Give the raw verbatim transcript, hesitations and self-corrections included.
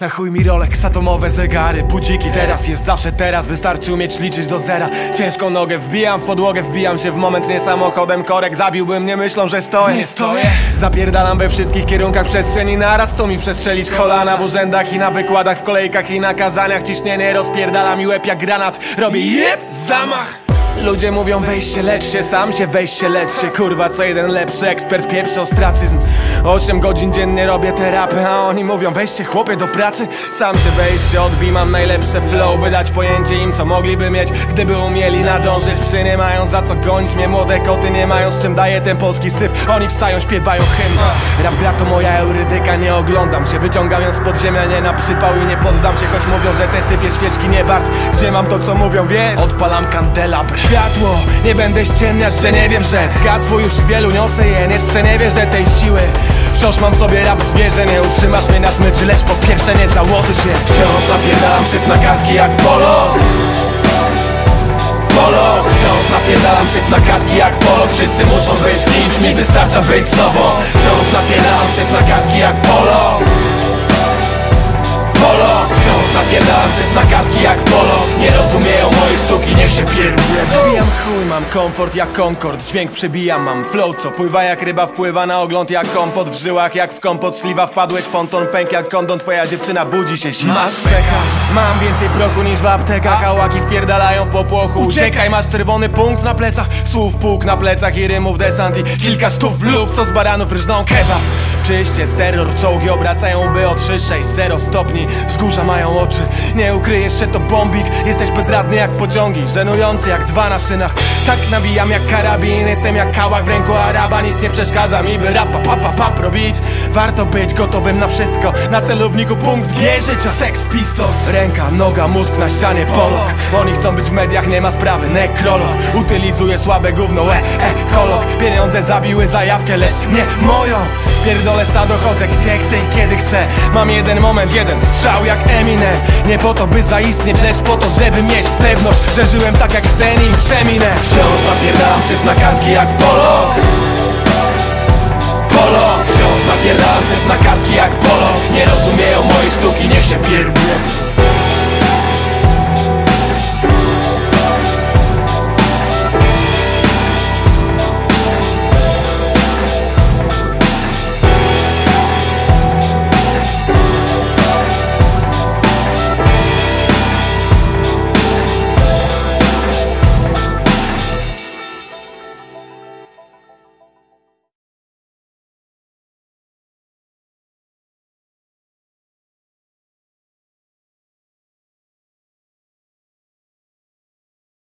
Na chuj mi Rolex, atomowe zegary, budziki, teraz jest zawsze teraz. Wystarczy umieć liczyć do zera. Ciężką nogę wbijam w podłogę, wbijam się w moment, nie samochodem korek. Zabiłbym mnie myślą, że stoję. Nie stoję. Zapierdalam we wszystkich kierunkach przestrzeni naraz. To mi przestrzelić kolana w urzędach i na wykładach, w kolejkach i na kazaniach. Ciśnienie rozpierdala mi łeb jak granat. Robię jeb, zamach. Ludzie mówią weź się, lecz się, sam się weź się, lecz się. Kurwa, co jeden lepszy ekspert pieprzy ostracyzm. Osiem godzin dziennie robię terapię, a oni mówią weź się chłopie do pracy. Sam się weź się, odbij, mam najlepsze flow, by dać pojęcie im co mogliby mieć, gdyby umieli nadążyć. Psy nie mają za co gonić mnie, młode koty nie mają z czym daje ten polski syf. Oni wstają, śpiewają hymn. Rap gra to moja eurydyka, nie oglądam się, wyciągam ją z podziemia, nie na przypał i nie poddam się. Choć mówią, że ten syf jest świeczki nie wart. Gdzie mam to co mówią, wiesz? Odpalam kandelabr. Światło, nie będę ściemniać, że nie wiem, że zgasło już wielu, niosę je, nie sprzeniewierzę tej siły. Wciąż mam w sobie rap zwierzę, nie utrzymasz mnie na smyczy, lecz po pierwsze nie założysz je. Wciąż napierdalam syf na kartki jak polo. Polo, wciąż napierdalam syf na kartki jak polo. Wszyscy muszą być kimś, mi wystarcza być sobą. Wciąż napierdalam syf na kartki jak polo. Polo, wciąż napierdalam syf na kartki jak polo. Nie rozumieją mojej sztuki, niech się pierdolę. Wbijam chuj, mam komfort jak Concord. Dźwięk przebijam, mam flow co pływa jak ryba, wpływa na ogląd jak kompot. W żyłach jak w kompot śliwa, wpadłeś ponton, pęk jak kondon. Twoja dziewczyna budzi się zima. Masz pecha, mam więcej prochu niż w aptekach. A łaki spierdalają w popłochu. Uciekaj, masz czerwony punkt na plecach. Słów pług na plecach i rymów desant i kilka stów luf, co z baranów ryżną kebab. Czyściec, terror, czołgi obracają by o trzy sześć zero stopni. Wzgórza mają oczy, nie ukryjesz się to bombik. Jesteś bezradny jak pociągi, żenujący jak dwa na szynach. Tak nabijam jak karabin, jestem jak kałach w ręku Araba. Nic nie przeszkadza mi, by rapa pa pa pap robić. Warto być gotowym na wszystko, na celowniku punkt G życia. Sex Pistols, ręka, noga, mózg na ścianie polok. Oni chcą być w mediach, nie ma sprawy, nekrolog. Utylizuję słabe gówno, e, e, kolok. Pieniądze zabiły zajawkę, lecz nie moją. Pierdolę stado, chodzę gdzie chcę i kiedy chcę. Mam jeden moment, jeden strzał jak Eminem. Nie po to by zaistnieć, lecz po to żeby mieć pewność, że żyłem tak jak chcę, nim przeminę. Wciąż napierdalam syf na kartki jak polo. Polo, wciąż napierdalam syf na kartki jak polo. Nie rozumieją mojej sztuki, niech się pierdolę.